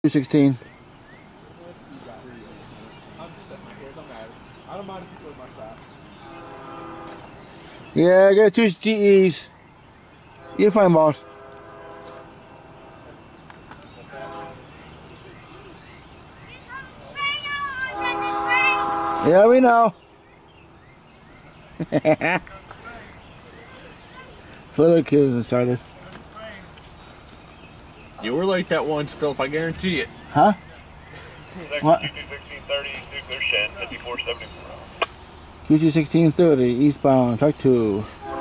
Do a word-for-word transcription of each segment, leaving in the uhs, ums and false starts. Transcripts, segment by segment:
two sixteen. I don't mind if you put my side. Yeah, I got two G Es. You're fine, boss. Yeah, we know. Little kids started. You were like that once, Philip, I guarantee it. Huh? What? Q two sixteen thirty, Nuclear Shed, fifty-four seventy-four. Q two sixteen thirty, eastbound, track two.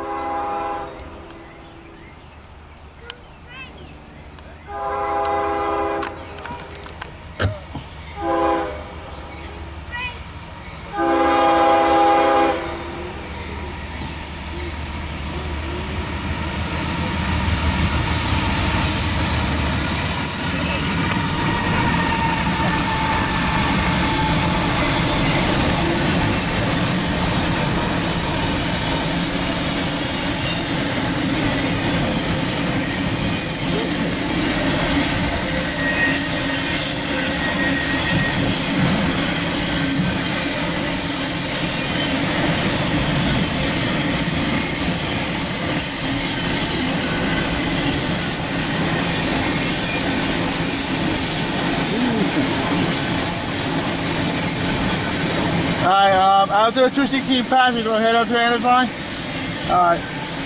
Alright, um, after the two sixteen pass, we're going to head up to the end line. Alright.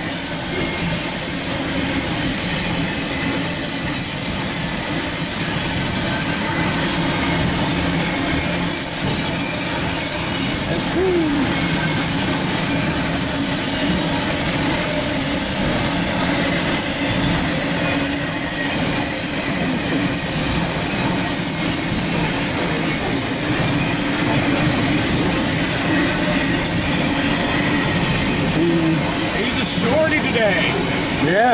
He's a shorty today. Yeah.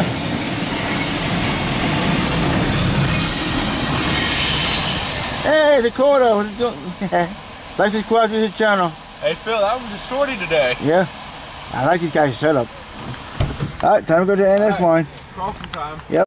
Hey, Dakota, what are you doing? Like to subscribe to his channel. Hey, Phil, that was a shorty today. Yeah. I like these guys' setup. Alright, time to go to the N S line. Crossing time. Yep.